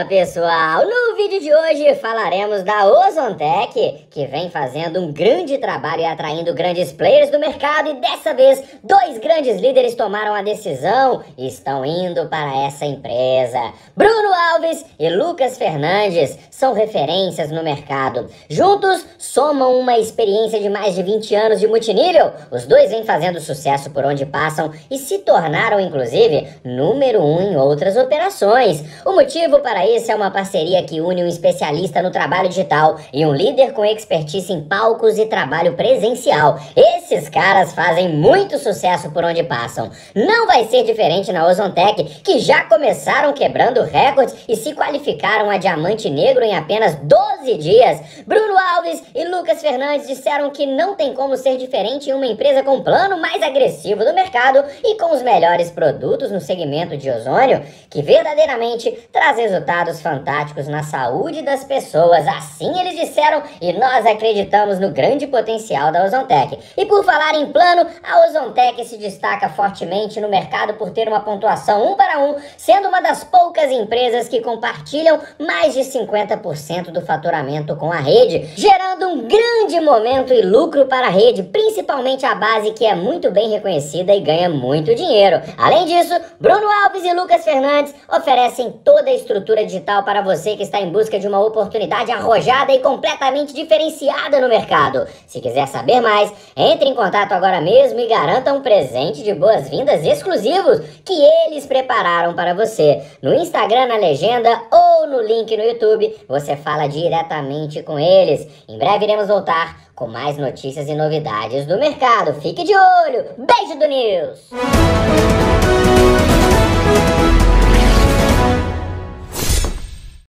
pessoal! No vídeo de hoje falaremos da Ozontech, que vem fazendo um grande trabalho e atraindo grandes players do mercado, e dessa vez dois grandes líderes tomaram a decisão e estão indo para essa empresa. Bruno Alves e Lucas Fernandes são referências no mercado. Juntos somam uma experiência de mais de 20 anos de multinível. Os dois vêm fazendo sucesso por onde passam e se tornaram, inclusive, número 1 em outras operações. O motivo para isso é uma parceria que une um especialista no trabalho digital e um líder com expertise em palcos e trabalho presencial. Esses caras fazem muito sucesso por onde passam. Não vai ser diferente na Ozontech, que já começaram quebrando recordes e se qualificaram a diamante negro em apenas 12 dias. Bruno Alves e Lucas Fernandes disseram que não tem como ser diferente em uma empresa com o plano mais agressivo do mercado e com os melhores produtos no segmento de ozônio, que verdadeiramente traz resultados fantásticos na saúde das pessoas. Assim eles disseram, e nós acreditamos no grande potencial da Ozontech. E por falar em plano, a Ozontech se destaca fortemente no mercado por ter uma pontuação 1 para 1, sendo uma das poucas empresas que compartilham mais de 50% do faturamento com a rede, gerando um grande momento e lucro para a rede, principalmente a base, que é muito bem reconhecida e ganha muito dinheiro. Além disso, Bruno Alves e Lucas Fernandes oferecem toda a estrutura digital para você que está em busca de uma oportunidade arrojada e completamente diferenciada no mercado. Se quiser saber mais, entre em contato agora mesmo e garanta um presente de boas-vindas exclusivos que eles prepararam para você. No Instagram, na legenda, ou no link no YouTube, você fala diretamente com eles. Em breve iremos voltar com mais notícias e novidades do mercado. Fique de olho! Beijo do News!